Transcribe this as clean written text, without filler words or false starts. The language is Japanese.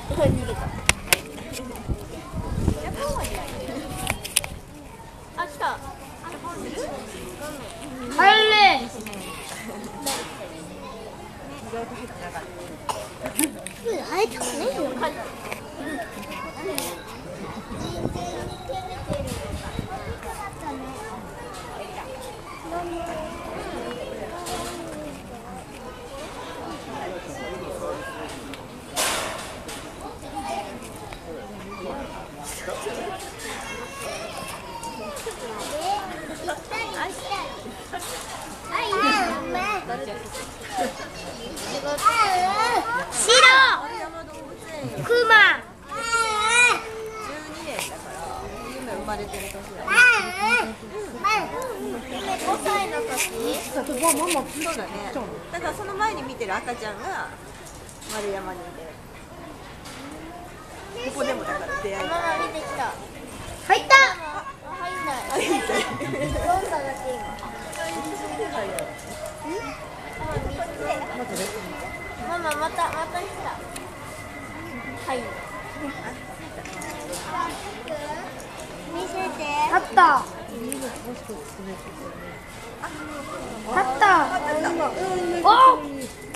逃げた。あ、来た。 入れ。 入ったね。 クマ。 12年だから夢生まれてる年だね。 5歳の時。 そうだね。だからその前に見てる赤ちゃんが丸山にいて、ここでもだから出会いママ見てきた。 入った。 入んない。どんなだけ今。ママまた来た。はい。見せて。 立った。立った。お。